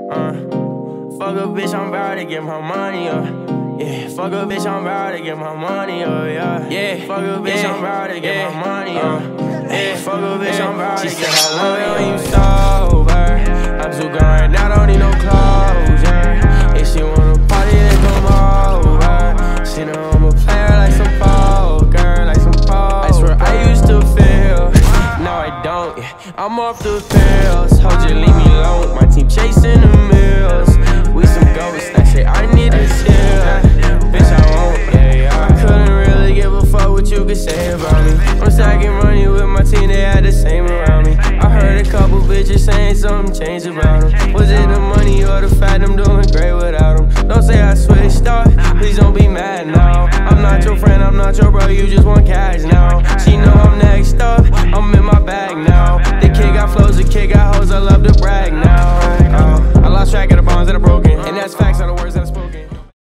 Fuck a bitch, I'm about to get my money up. Yeah, fuck a bitch, I'm about to get my money up. Yeah, fuck a bitch, I'm about to get my money up. Yeah, fuck a bitch, I'm about to get my money up. You sober, I'm too gone right now, don't need no closure. If she wanna party, then come over. She know I'm a player like some poker, like some poker. I swear I used to feel, now I don't. Yeah, I'm off the pills, hold you, leave me alone. My team chasing the mills. We some ghosts that say I need a chill. Bitch, I won't, yeah. I couldn't really give a fuck what you could say about me. I'm stacking money with my team, they had the same around me. I heard a couple bitches saying something changed about them. Was it the money or the fact I'm doing great without them? Don't say I switched up, please don't be mad now. I'm not your friend, I'm not your bro, you just want cash now. She know I'm next up, I'm in my bag now. The kid got flows, the kid got hoes, I love to brag now. I lost track of the bonds that are broken, and that's facts on the